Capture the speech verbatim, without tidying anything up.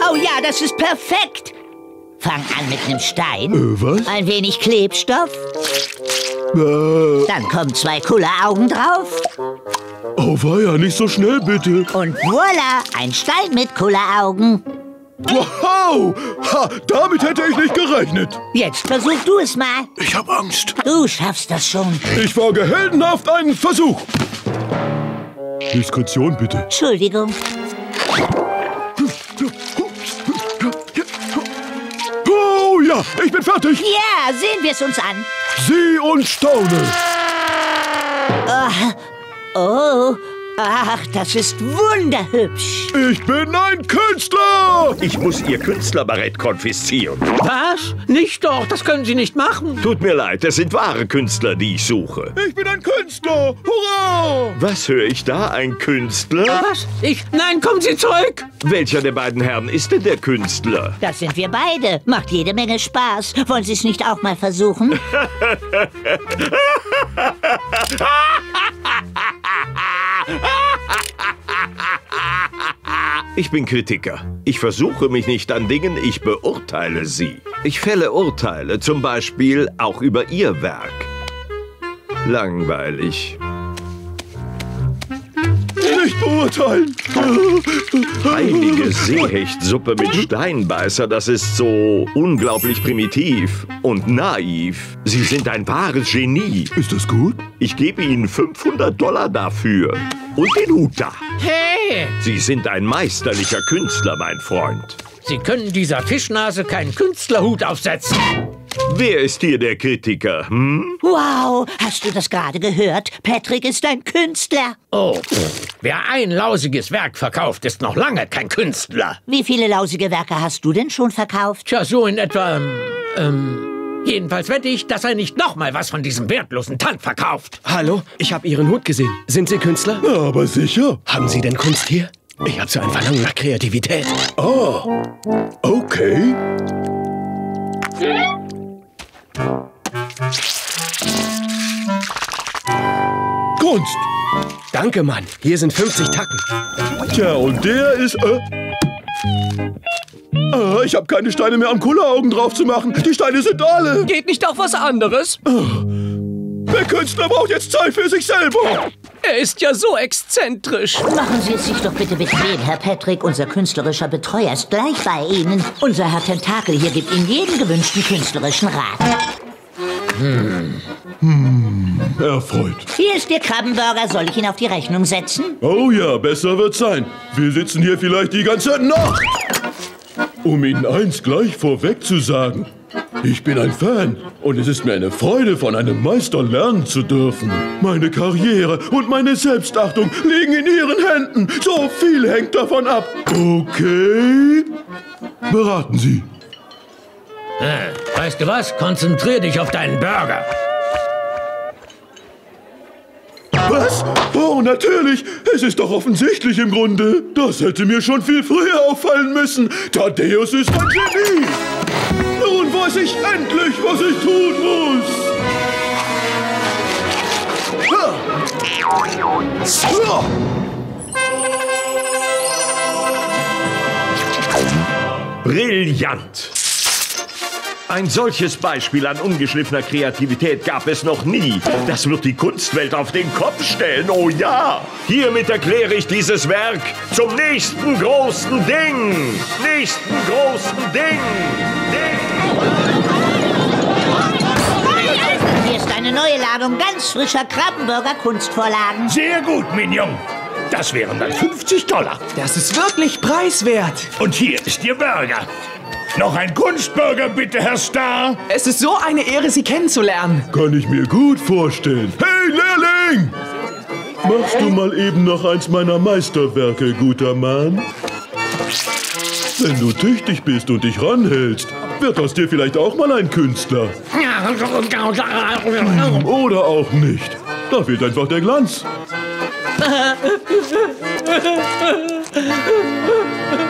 Oh ja, das ist perfekt. Fang an mit einem Stein. Äh, was? Ein wenig Klebstoff. Äh, Dann kommen zwei Kulleraugen drauf. oh weia, nicht so schnell bitte. Und voilà, ein Stein mit Kulleraugen. Wow! Ha, damit hätte ich nicht gerechnet. Jetzt versuch du es mal. Ich hab Angst. Du schaffst das schon. Ich wage heldenhaft einen Versuch. Diskretion bitte. Entschuldigung. Oh ja, ich bin fertig. Ja, sehen wir es uns an. Sieh und staune. Oh, ach, das ist wunderhübsch. Ich bin ein Künstler. Ich muss Ihr Künstlerbarett konfiszieren. Was? Nicht doch, das können Sie nicht machen. Tut mir leid, es sind wahre Künstler, die ich suche. Ich bin ein Künstler. Hurra! Was höre ich da? Ein Künstler? Was? Ich? Nein, kommen Sie zurück! Welcher der beiden Herren ist denn der Künstler? Das sind wir beide. Macht jede Menge Spaß. Wollen Sie es nicht auch mal versuchen? Ich bin Kritiker. Ich versuche mich nicht an Dingen, ich beurteile sie. Ich fälle Urteile, zum Beispiel auch über Ihr Werk. Langweilig. Nicht beurteilen. Heilige Seehechtsuppe mit Steinbeißer, das ist so unglaublich primitiv und naiv. Sie sind ein wahres Genie. Ist das gut? Ich gebe Ihnen fünfhundert Dollar dafür. Und den Hut da. Hey! Sie sind ein meisterlicher Künstler, mein Freund. Sie können dieser Fischnase keinen Künstlerhut aufsetzen. Wer ist hier der Kritiker, hm? Wow, hast du das gerade gehört? Patrick ist ein Künstler. Oh, pff. Wer ein lausiges Werk verkauft, ist noch lange kein Künstler. Wie viele lausige Werke hast du denn schon verkauft? Tja, so in etwa, ähm, ähm, jedenfalls wette ich, dass er nicht noch mal was von diesem wertlosen Tand verkauft. Hallo, ich habe Ihren Hut gesehen. Sind Sie Künstler? Ja, aber sicher. Haben Sie denn Kunst hier? Ich habe so ein Verlangen nach Kreativität. Ah, okay. Kunst. Danke, Mann. Hier sind fünfzig Tacken. Tja, und der ist... Äh, ah, ich habe keine Steine mehr am Kulleraugen drauf zu machen. Die Steine sind alle. Geht nicht auf was anderes? Der Künstler braucht jetzt Zeit für sich selber. Er ist ja so exzentrisch. Machen Sie es sich doch bitte bequem, Herr Patrick. Unser künstlerischer Betreuer ist gleich bei Ihnen. Unser Herr Tentakel hier gibt Ihnen jeden gewünschten künstlerischen Rat. Hm. Hm, erfreut. Hier ist Ihr Krabbenburger. Soll ich ihn auf die Rechnung setzen? Oh ja, besser wird's sein. Wir sitzen hier vielleicht die ganze Nacht. Um Ihnen eins gleich vorweg zu sagen. Ich bin ein Fan und es ist mir eine Freude, von einem Meister lernen zu dürfen. Meine Karriere und meine Selbstachtung liegen in Ihren Händen. So viel hängt davon ab. Okay? Beraten Sie. Äh, weißt du was? Konzentrier dich auf deinen Burger. Was? Oh, natürlich. Es ist doch offensichtlich im Grunde. Das hätte mir schon viel früher auffallen müssen. Thaddäus ist ein Genie. Nun weiß ich endlich, was ich tun muss. Ha! Ha! Brillant! Ein solches Beispiel an ungeschliffener Kreativität gab es noch nie. Das wird die Kunstwelt auf den Kopf stellen, oh ja! Hiermit erkläre ich dieses Werk zum nächsten großen Ding! Nächsten großen Ding! Ding! Hier ist eine neue Ladung ganz frischer Krabbenburger-Kunstvorlagen. Sehr gut, Mignon. Das wären dann fünfzig Dollar. Das ist wirklich preiswert. Und hier ist Ihr Burger. Noch ein Kunstburger, bitte, Herr Starr. Es ist so eine Ehre, Sie kennenzulernen. Kann ich mir gut vorstellen. Hey, Lehrling! Machst du mal eben noch eins meiner Meisterwerke, guter Mann? Wenn du tüchtig bist und dich ranhältst, wird aus dir vielleicht auch mal ein Künstler. Oder auch nicht. Da fehlt einfach der Glanz.